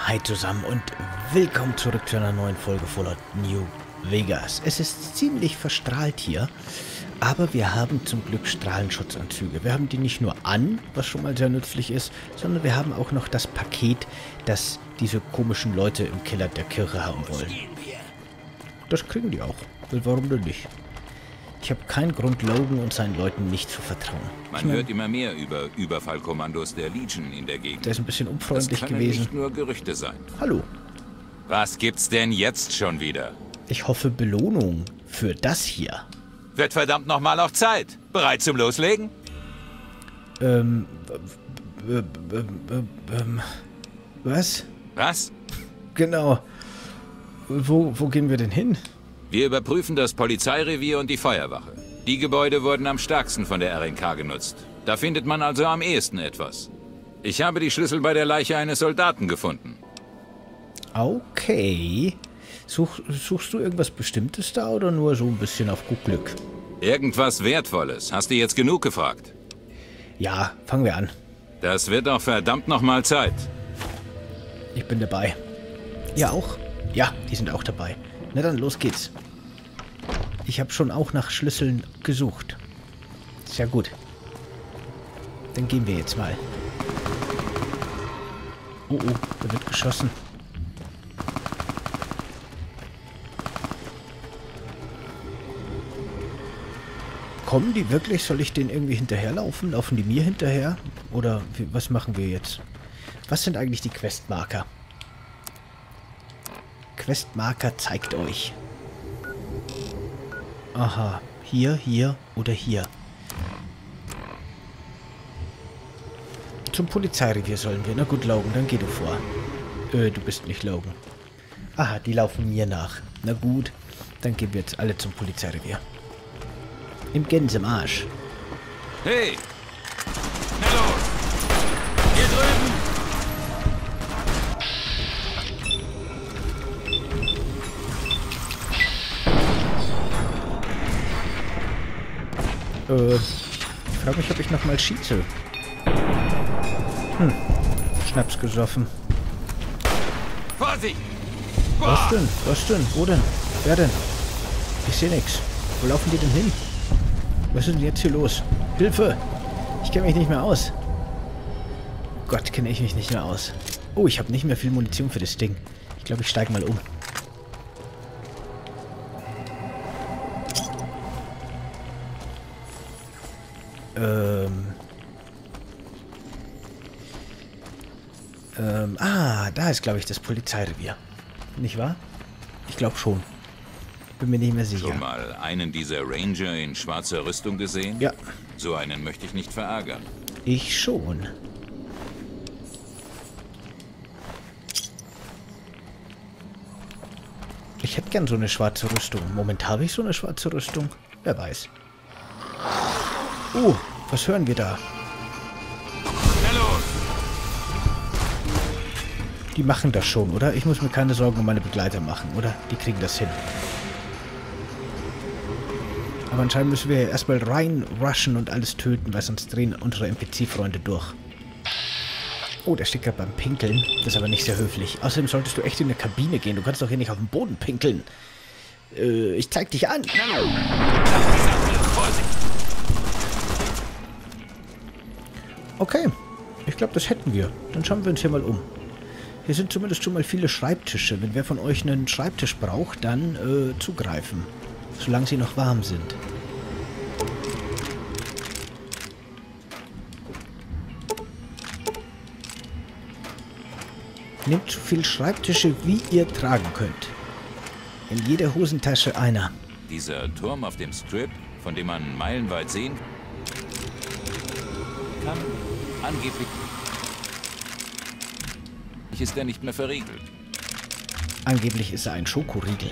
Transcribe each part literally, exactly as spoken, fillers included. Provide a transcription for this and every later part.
Hi zusammen und willkommen zurück zu einer neuen Folge Fallout New Vegas. Es ist ziemlich verstrahlt hier, aber wir haben zum Glück Strahlenschutzanzüge. Wir haben die nicht nur an, was schon mal sehr nützlich ist, sondern wir haben auch noch das Paket, das diese komischen Leute im Keller der Kirche haben wollen. Das kriegen die auch. Warum denn nicht? Ich habe keinen Grund, Logan und seinen Leuten nicht zu vertrauen. Man ich mein, hört immer mehr über Überfallkommandos der Legion in der Gegend. Der ist ein bisschen unfreundlich das können gewesen. Nicht nur Gerüchte sein. Hallo. Was gibt's denn jetzt schon wieder? Ich hoffe Belohnung für das hier. Wird verdammt noch mal auf Zeit. Bereit zum Loslegen? Ähm, äh, äh, äh, ähm, was? Was? Genau. Wo, wo gehen wir denn hin? Wir überprüfen das Polizeirevier und die Feuerwache. Die Gebäude wurden am stärksten von der R N K genutzt. Da findet man also am ehesten etwas. Ich habe die Schlüssel bei der Leiche eines Soldaten gefunden. Okay. Such, suchst du irgendwas Bestimmtes da oder nur so ein bisschen auf gut Glück? Irgendwas Wertvolles. Hast du jetzt genug gefragt? Ja, fangen wir an. Das wird auch verdammt noch mal Zeit. Ich bin dabei. Ihr auch? Ja, die sind auch dabei. Na dann, los geht's. Ich habe schon auch nach Schlüsseln gesucht. Sehr gut. Dann gehen wir jetzt mal. Oh, oh, da wird geschossen. Kommen die wirklich? Soll ich denen irgendwie hinterherlaufen? Laufen die mir hinterher? Oder wie, was machen wir jetzt? Was sind eigentlich die Questmarker? Questmarker zeigt euch. Aha. Hier, hier oder hier. Zum Polizeirevier sollen wir. Na gut, Logan, dann geh du vor. Äh, du bist nicht Logan. Aha, die laufen mir nach. Na gut, dann gehen wir jetzt alle zum Polizeirevier. Im Gänsemarsch. Hey! Na los! Hier drüben! Äh, ich frage mich, ob ich nochmal schieße. Hm, Schnaps gesoffen. Vorsicht! Was denn? Was denn? Wo denn? Wer denn? Ich sehe nichts. Wo laufen die denn hin? Was ist denn jetzt hier los? Hilfe! Ich kenne mich nicht mehr aus. Oh Gott, kenne ich mich nicht mehr aus. Oh, ich habe nicht mehr viel Munition für das Ding. Ich glaube, ich steige mal um. Ähm. Ähm, ah, da ist, glaube ich, das Polizeirevier. Nicht wahr? Ich glaube schon. Bin mir nicht mehr sicher. Schon mal einen dieser Ranger in schwarzer Rüstung gesehen? Ja. So einen möchte ich nicht verärgern. Ich schon. Ich hätte gern so eine schwarze Rüstung. Moment, habe ich so eine schwarze Rüstung? Wer weiß. Oh, was hören wir da? Na los! Die machen das schon, oder? Ich muss mir keine Sorgen um meine Begleiter machen, oder? Die kriegen das hin. Aber anscheinend müssen wir erstmal rein rushen und alles töten, weil sonst drehen unsere N P C-Freunde durch. Oh, der steht gerade beim Pinkeln. Das ist aber nicht sehr höflich. Außerdem solltest du echt in eine Kabine gehen. Du kannst doch hier nicht auf dem Boden pinkeln. Äh, ich zeig dich an. Okay. Ich glaube, das hätten wir. Dann schauen wir uns hier mal um. Hier sind zumindest schon mal viele Schreibtische. Wenn wer von euch einen Schreibtisch braucht, dann äh, zugreifen. Solange sie noch warm sind. Nehmt so viel Schreibtische, wie ihr tragen könnt. In jeder Hosentasche einer. Dieser Turm auf dem Strip, von dem man meilenweit sehen kann, angeblich ist er nicht mehr verriegelt. Angeblich ist er ein Schokoriegel.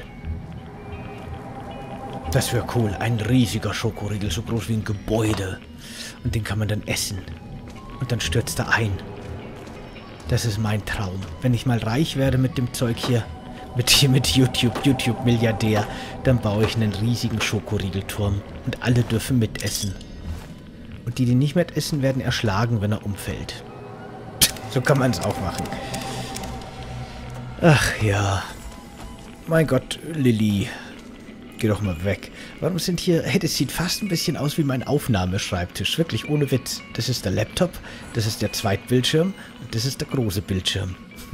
Das wäre cool. Ein riesiger Schokoriegel, so groß wie ein Gebäude. Und den kann man dann essen. Und dann stürzt er ein. Das ist mein Traum. Wenn ich mal reich werde mit dem Zeug hier, mit hier mit YouTube, YouTube-Milliardär, dann baue ich einen riesigen Schokoriegelturm. Und alle dürfen mitessen. Und die, die nicht mitessen, werden erschlagen, wenn er umfällt. So kann man es auch machen. Ach ja. Mein Gott, Lilly. Geh doch mal weg. Warum sind hier... Hey, das sieht fast ein bisschen aus wie mein Aufnahmeschreibtisch. Wirklich, ohne Witz. Das ist der Laptop, das ist der Zweitbildschirm und das ist der große Bildschirm.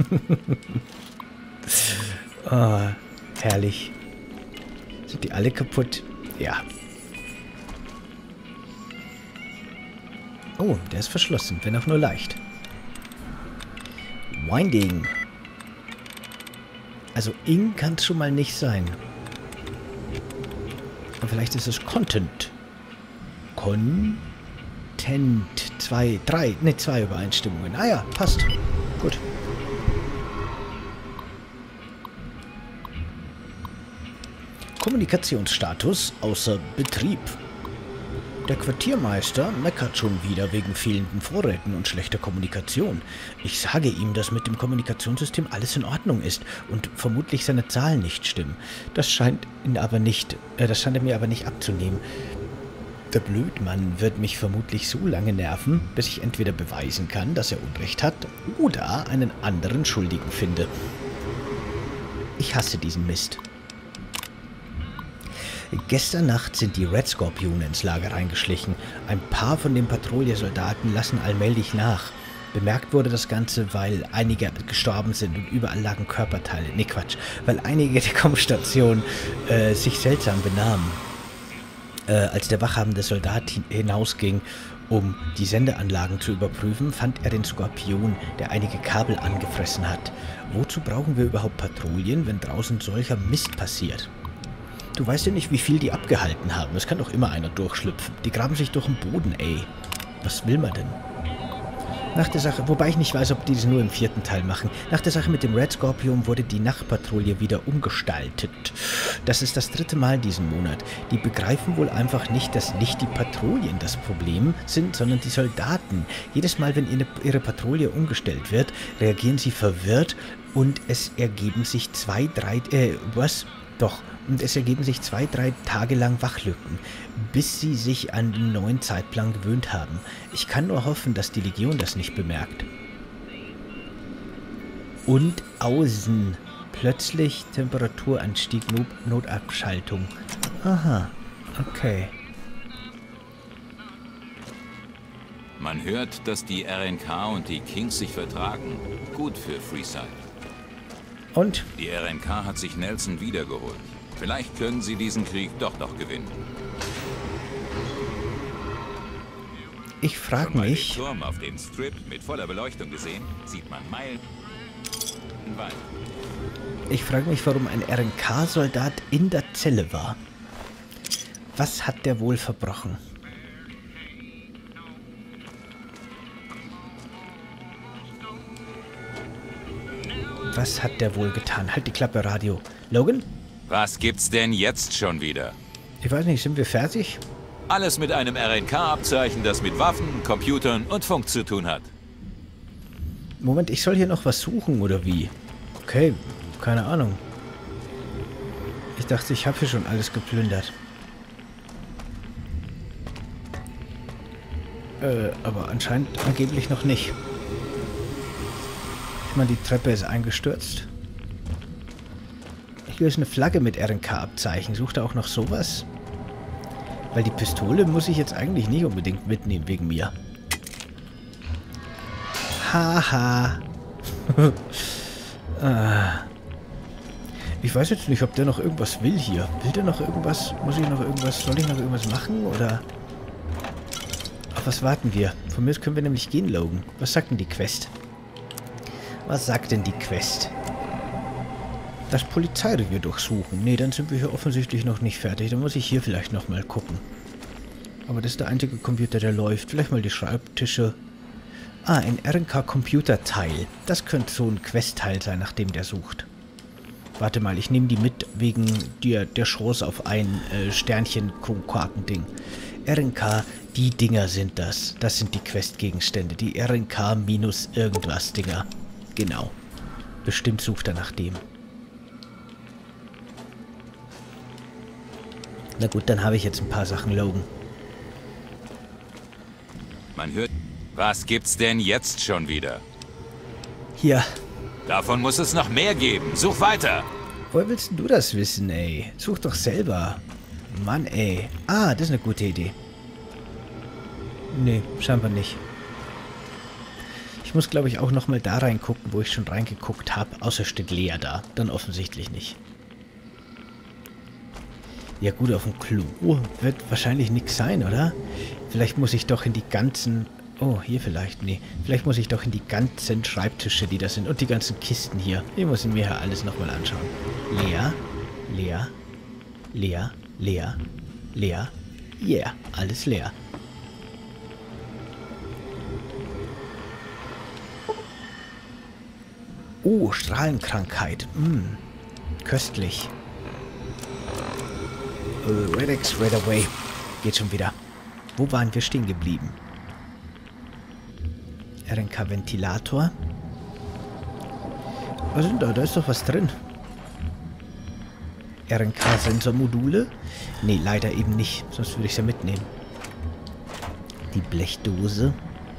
Oh, herrlich. Sind die alle kaputt? Ja. Oh, der ist verschlossen, wenn auch nur leicht. Winding. Also Ing kann es schon mal nicht sein. Aber vielleicht ist es Content. Content. Zwei, drei, ne, zwei Übereinstimmungen. Ah ja, passt. Gut. Kommunikationsstatus außer Betrieb. Der Quartiermeister meckert schon wieder wegen fehlenden Vorräten und schlechter Kommunikation. Ich sage ihm, dass mit dem Kommunikationssystem alles in Ordnung ist und vermutlich seine Zahlen nicht stimmen. Das scheint ihn aber nicht, äh, das scheint er mir aber nicht abzunehmen. Der Blödmann wird mich vermutlich so lange nerven, bis ich entweder beweisen kann, dass er Unrecht hat, oder einen anderen Schuldigen finde. Ich hasse diesen Mist. Gestern Nacht sind die Red Scorpione ins Lager reingeschlichen. Ein paar von den Patrouillesoldaten lassen allmählich nach. Bemerkt wurde das Ganze, weil einige gestorben sind und überall lagen Körperteile. Ne, Quatsch. Weil einige der Kommunikation äh, sich seltsam benahmen. Äh, als der wachhabende Soldat hin hinausging, um die Sendeanlagen zu überprüfen, fand er den Skorpion, der einige Kabel angefressen hat. Wozu brauchen wir überhaupt Patrouillen, wenn draußen solcher Mist passiert? Du weißt ja nicht, wie viel die abgehalten haben. Es kann doch immer einer durchschlüpfen. Die graben sich durch den Boden, ey. Was will man denn? Nach der Sache, wobei ich nicht weiß, ob die das nur im vierten Teil machen. Nach der Sache mit dem Red Scorpion wurde die Nachtpatrouille wieder umgestaltet. Das ist das dritte Mal diesen Monat. Die begreifen wohl einfach nicht, dass nicht die Patrouillen das Problem sind, sondern die Soldaten. Jedes Mal, wenn ihre, ihre Patrouille umgestellt wird, reagieren sie verwirrt und es ergeben sich zwei, drei, äh, was? Doch, und es ergeben sich zwei, drei Tage lang Wachlücken, bis sie sich an den neuen Zeitplan gewöhnt haben. Ich kann nur hoffen, dass die Legion das nicht bemerkt. Und außen. Plötzlich Temperaturanstieg, Not Notabschaltung. Aha, okay. Man hört, dass die R N K und die Kings sich vertragen. Gut für Freeside. Und? Die R N K hat sich Nelson wiedergeholt. Vielleicht können sie diesen Krieg doch noch gewinnen. Ich frage mich... Den Turm auf dem Strip mit voller Beleuchtung gesehen, sieht man Meilen weit. Ich frage mich, warum ein R N K-Soldat in der Zelle war. Was hat der wohl verbrochen? Was hat der wohl getan? Halt die Klappe, Radio. Logan? Was gibt's denn jetzt schon wieder? Ich weiß nicht, sind wir fertig? Alles mit einem R N K-Abzeichen, das mit Waffen, Computern und Funk zu tun hat. Moment, ich soll hier noch was suchen, oder wie? Okay, keine Ahnung. Ich dachte, ich habe hier schon alles geplündert. Äh, aber anscheinend angeblich noch nicht. Ich meine, die Treppe ist eingestürzt. Hier ist eine Flagge mit R N K-Abzeichen. Sucht er auch noch sowas? Weil die Pistole muss ich jetzt eigentlich nicht unbedingt mitnehmen, wegen mir. Haha. ah. Ich weiß jetzt nicht, ob der noch irgendwas will hier. Will der noch irgendwas? Muss ich noch irgendwas? Soll ich noch irgendwas machen? Oder... Auf was warten wir? Von mir aus können wir nämlich gehen, Logan. Was sagt denn die Quest? Was sagt denn die Quest? Das Polizeirevier durchsuchen. Nee, dann sind wir hier offensichtlich noch nicht fertig. Dann muss ich hier vielleicht noch mal gucken. Aber das ist der einzige Computer, der läuft. Vielleicht mal die Schreibtische. Ah, ein R N K-Computerteil. Das könnte so ein Questteil sein, nach dem der sucht. Warte mal, ich nehme die mit wegen der, der Chance auf ein äh, Sternchen-Quaken-Ding. R N K, die Dinger sind das. Das sind die Questgegenstände. Die R N K minus irgendwas Dinger. Genau. Bestimmt sucht er nach dem. Na gut, dann habe ich jetzt ein paar Sachen, Logan. Man hört... Was gibt's denn jetzt schon wieder? Hier. Davon muss es noch mehr geben. Such weiter. Woher willst du das wissen, ey? Such doch selber. Mann, ey. Ah, das ist eine gute Idee. Nee, scheinbar nicht. Ich muss, glaube ich, auch nochmal da reingucken, wo ich schon reingeguckt habe. Außer steht Lea da. Dann offensichtlich nicht. Ja gut, auf dem Klo wird wahrscheinlich nichts sein, oder? Vielleicht muss ich doch in die ganzen... Oh, hier vielleicht. Nee. Vielleicht muss ich doch in die ganzen Schreibtische, die da sind. Und die ganzen Kisten hier. Ich muss mir hier alles nochmal anschauen. Lea. Lea. Lea. Lea. Lea. Yeah. Alles leer. Oh, Strahlenkrankheit. Mm. Köstlich. Uh, Redex, right away. Geht schon wieder. Wo waren wir stehen geblieben? R N K-Ventilator. Was ist denn da? Da ist doch was drin. R N K-Sensormodule? Nee, leider eben nicht. Sonst würde ich es ja mitnehmen. Die Blechdose.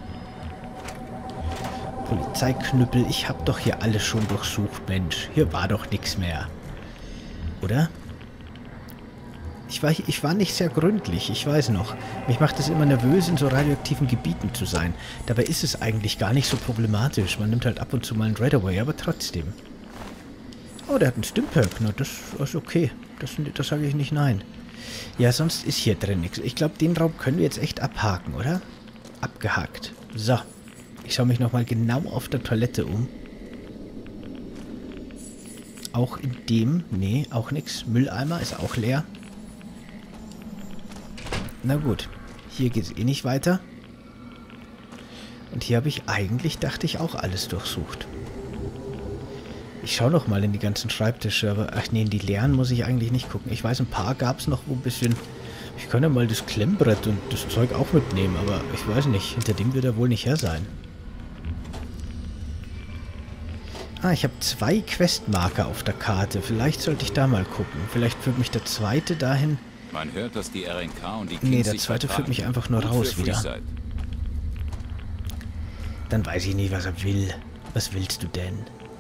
Polizeiknüppel. Ich habe doch hier alles schon durchsucht, Mensch. Hier war doch nichts mehr. Oder? Ich war, ich war nicht sehr gründlich, ich weiß noch. Mich macht es immer nervös, in so radioaktiven Gebieten zu sein. Dabei ist es eigentlich gar nicht so problematisch. Man nimmt halt ab und zu mal einen Dreadaway, aber trotzdem. Oh, der hat einen Stimperk. Na, das ist okay. Das, das sage ich nicht nein. Ja, sonst ist hier drin nichts. Ich glaube, den Raum können wir jetzt echt abhaken, oder? Abgehakt. So. Ich schaue mich nochmal genau auf der Toilette um. Auch in dem... Nee, auch nichts. Mülleimer ist auch leer. Na gut, hier geht es eh nicht weiter. Und hier habe ich eigentlich, dachte ich, auch alles durchsucht. Ich schaue noch mal in die ganzen Schreibtische, aber ach nee, in die leeren muss ich eigentlich nicht gucken. Ich weiß, ein paar gab es noch, wo ein bisschen... Ich kann ja mal das Klemmbrett und das Zeug auch mitnehmen, aber ich weiß nicht, hinter dem wird er wohl nicht her sein. Ah, ich habe zwei Questmarker auf der Karte. Vielleicht sollte ich da mal gucken. Vielleicht führt mich der zweite dahin... Man hört, dass die R N K und die Kings Nee, der zweite führt mich einfach nur raus wieder. Dann weiß ich nicht, was er will. Was willst du denn?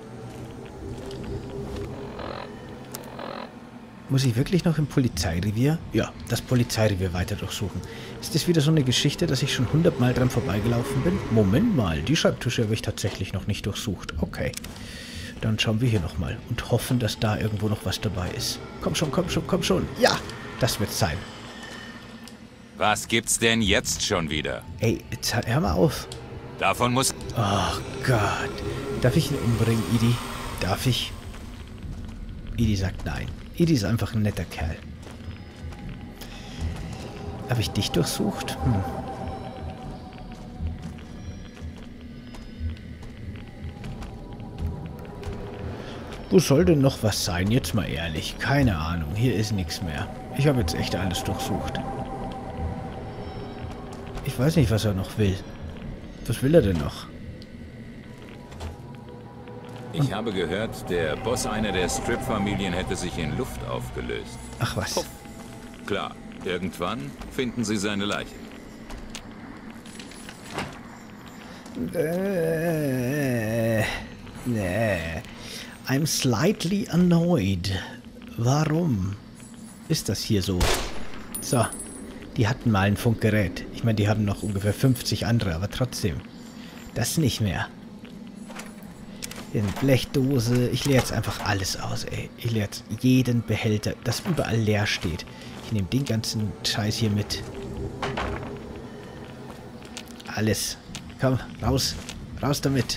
Muss ich wirklich noch im Polizeirevier? Ja, das Polizeirevier weiter durchsuchen. Ist das wieder so eine Geschichte, dass ich schon hundertmal dran vorbeigelaufen bin? Moment mal, die Schreibtische habe ich tatsächlich noch nicht durchsucht. Okay. Dann schauen wir hier nochmal und hoffen, dass da irgendwo noch was dabei ist. Komm schon, komm schon, komm schon. Ja! Das wird's sein. Was gibt's denn jetzt schon wieder? Ey, jetzt hör mal auf. Davon muss... Ach Gott. Darf ich ihn umbringen, Idi? Darf ich? Idi sagt nein. Idi ist einfach ein netter Kerl. Habe ich dich durchsucht? Hm. Wo soll denn noch was sein? Jetzt mal ehrlich. Keine Ahnung. Hier ist nichts mehr. Ich habe jetzt echt alles durchsucht. Ich weiß nicht, was er noch will. Was will er denn noch? Ich habe gehört, der Boss einer der Strip-Familien hätte sich in Luft aufgelöst. Ach was. Puff. Klar, irgendwann finden sie seine Leiche. Äh, nee. I'm slightly annoyed. Warum ist das hier so? So, die hatten mal ein Funkgerät. Ich meine, die haben noch ungefähr fünfzig andere, aber trotzdem. Das nicht mehr. In Blechdose. Ich leere jetzt einfach alles aus, ey. Ich leere jetzt jeden Behälter, das überall leer steht. Ich nehme den ganzen Scheiß hier mit. Alles. Komm, raus. Raus damit.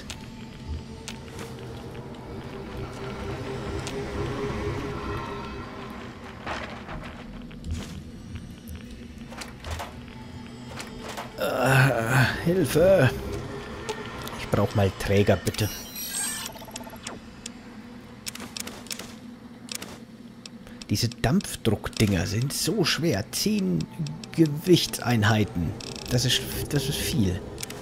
Uh, Hilfe. Ich brauche mal Träger, bitte. Diese Dampfdruckdinger sind so schwer. Zehn Gewichtseinheiten. Das ist, das ist viel.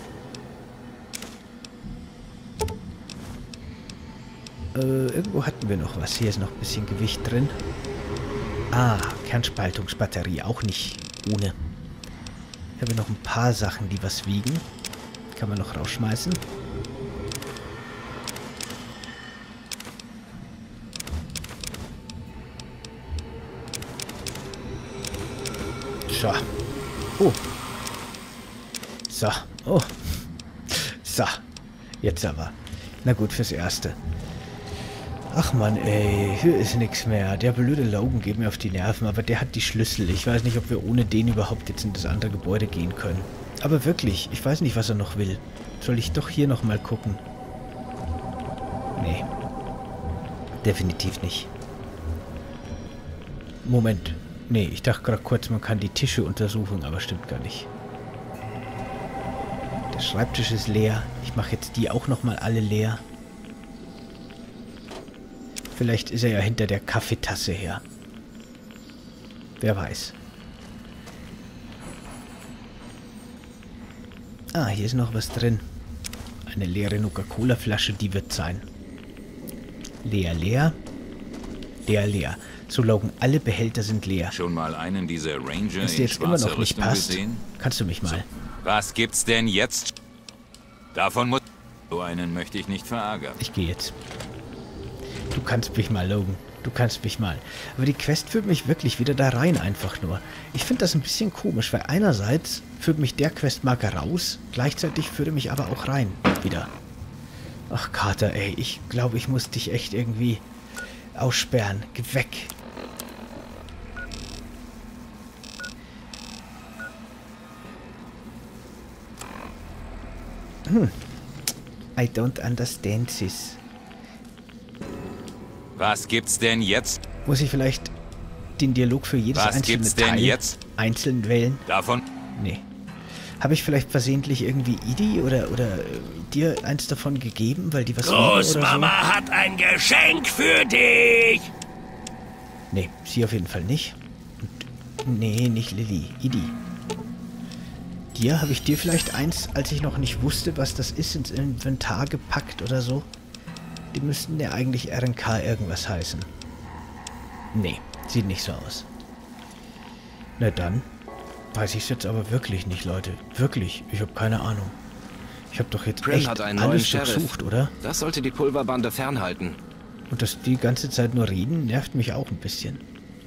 Äh, irgendwo hatten wir noch was. Hier ist noch ein bisschen Gewicht drin. Ah, Kernspaltungsbatterie. Auch nicht ohne. Hier haben wir noch ein paar Sachen, die was wiegen. Kann man noch rausschmeißen. So. Oh. So. Oh. So. Jetzt aber. Na gut, fürs Erste. Ach man, ey. Hier ist nichts mehr. Der blöde Logan geht mir auf die Nerven, aber der hat die Schlüssel. Ich weiß nicht, ob wir ohne den überhaupt jetzt in das andere Gebäude gehen können. Aber wirklich, ich weiß nicht, was er noch will. Soll ich doch hier nochmal gucken? Nee. Definitiv nicht. Moment. Nee, ich dachte gerade kurz, man kann die Tische untersuchen, aber stimmt gar nicht. Der Schreibtisch ist leer. Ich mache jetzt die auch nochmal alle leer. Vielleicht ist er ja hinter der Kaffeetasse her. Wer weiß. Ah, hier ist noch was drin. Eine leere Nuka-Cola-Flasche, die wird sein. Leer, leer. Leer, leer. So, Logan, alle Behälter sind leer. Schon mal einen dieser Ranger Wenn es in dir jetzt immer noch nicht Rüstung passt, gesehen? kannst du mich mal. Was gibt's denn jetzt? Davon muss... So einen möchte ich nicht verärgern. Ich gehe jetzt. Du kannst mich mal, Logan. Du kannst mich mal. Aber die Quest führt mich wirklich wieder da rein, einfach nur. Ich finde das ein bisschen komisch, weil einerseits führt mich der Questmarker raus, gleichzeitig führt er mich aber auch rein. Wieder. Ach, Carter, ey. Ich glaube, ich muss dich echt irgendwie aussperren. Geh weg. Hm. I don't understand this. Was gibt's denn jetzt? Muss ich vielleicht den Dialog für jedes Was einzelne gibt's denn Teil jetzt? einzeln wählen? Davon... Nee. Habe ich vielleicht versehentlich irgendwie Idi oder, oder äh, dir eins davon gegeben, weil die was mögen oder so? Großmama hat ein Geschenk für dich! Nee, sie auf jeden Fall nicht. Und, nee, nicht Lilly. Idi. Dir habe ich dir vielleicht eins, als ich noch nicht wusste, was das ist, ins Inventar gepackt oder so. Die müssten ja eigentlich R N K irgendwas heißen. Nee, sieht nicht so aus. Na dann weiß ich es jetzt aber wirklich nicht, Leute. Wirklich, ich habe keine Ahnung. Ich habe doch jetzt Prim echt hat einen neuen alles Sheriff. durchsucht, oder? Das sollte die Pulverbande fernhalten. Und dass die ganze Zeit nur reden, nervt mich auch ein bisschen.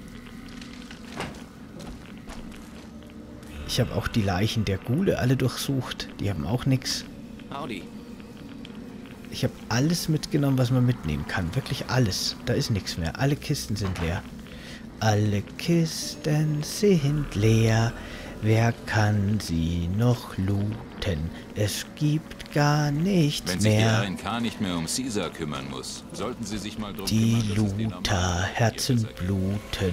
Ich habe auch die Leichen der Ghule alle durchsucht. Die haben auch nichts. Howdy. Ich habe alles mitgenommen, was man mitnehmen kann. Wirklich alles. Da ist nichts mehr. Alle Kisten sind leer. Alle Kisten sind leer. Wer kann sie noch looten? Es gibt gar nichts Wenn sich die mehr. R N K nicht mehr um Caesar kümmern muss, sollten sie sich mal drum Die kümmern, dass es den Looter, am- Herzen bluten.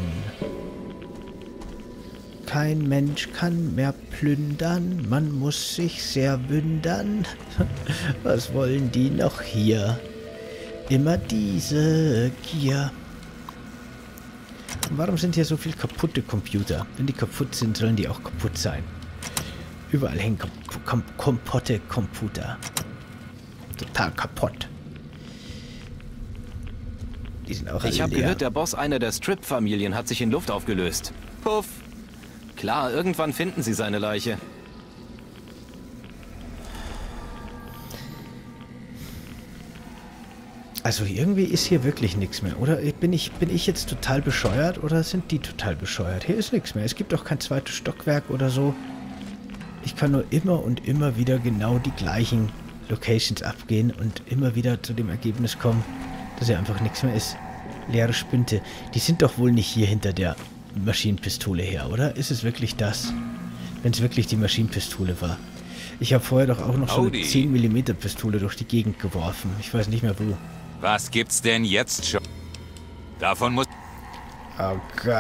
Kein Mensch kann mehr plündern, man muss sich sehr wundern. Was wollen die noch hier? Immer diese Gier. Warum sind hier so viele kaputte Computer? Wenn die kaputt sind, sollen die auch kaputt sein. Überall hängen kom kom kompotte Computer. Total kaputt. Die sind auch Ich alle habe leer. gehört, der Boss einer der Strip-Familien hat sich in Luft aufgelöst. Puff. Klar, irgendwann finden sie seine Leiche. Also irgendwie ist hier wirklich nichts mehr, oder? Bin ich, bin ich jetzt total bescheuert oder sind die total bescheuert? Hier ist nichts mehr. Es gibt auch kein zweites Stockwerk oder so. Ich kann nur immer und immer wieder genau die gleichen Locations abgehen und immer wieder zu dem Ergebnis kommen, dass hier einfach nichts mehr ist. Leere Spinte. Die sind doch wohl nicht hier hinter der Maschinenpistole her, oder? Ist es wirklich das? Wenn es wirklich die Maschinenpistole war. Ich habe vorher doch auch noch so eine Howdy. zehn Millimeter Pistole durch die Gegend geworfen. Ich weiß nicht mehr wo. Was gibt's denn jetzt schon? Davon muss... Oh Gott.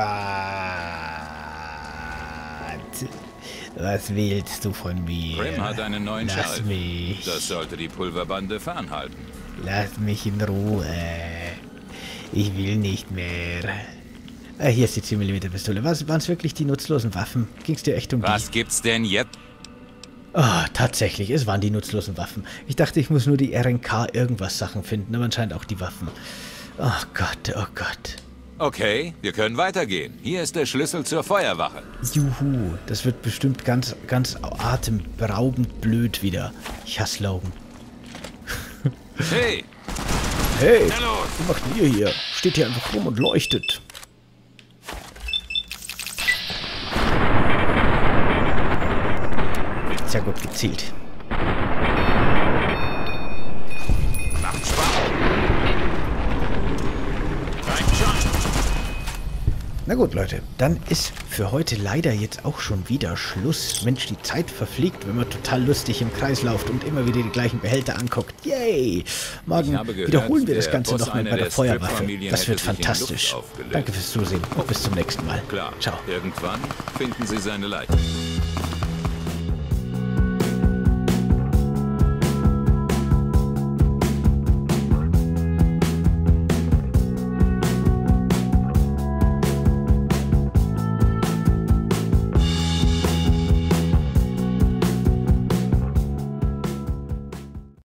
Was willst du von mir? Prim hat einen neuen Lass Sheriff. mich. Das sollte die Pulverbande fernhalten. Lass mich in Ruhe. Ich will nicht mehr. Ah, hier ist die zehn Millimeter Pistole. Waren es wirklich die nutzlosen Waffen? Ging es dir echt um Was die? gibt's denn jetzt? Oh, tatsächlich, es waren die nutzlosen Waffen. Ich dachte, ich muss nur die R N K irgendwas Sachen finden, aber anscheinend auch die Waffen. Oh Gott, oh Gott. Okay, wir können weitergehen. Hier ist der Schlüssel zur Feuerwache. Juhu, das wird bestimmt ganz, ganz atemberaubend blöd wieder. Ich hasse Logan. Hey, Hey, na los! was macht ihr hier? Steht hier einfach rum und leuchtet. ja gut gezielt. Macht Spaß. Reicht schon. Na gut, Leute, dann ist für heute leider jetzt auch schon wieder Schluss. Mensch, die Zeit verfliegt, wenn man total lustig im Kreis läuft und immer wieder die gleichen Behälter anguckt. Yay! Morgen gehört, wiederholen wir das der Ganze Boss nochmal einer bei der der Feuerwaffe. Strip-Familien Das wird hätte sich in fantastisch. Luft aufgelöst. Danke fürs Zusehen und bis zum nächsten Mal. Klar, Ciao. irgendwann finden Sie seine Leiche.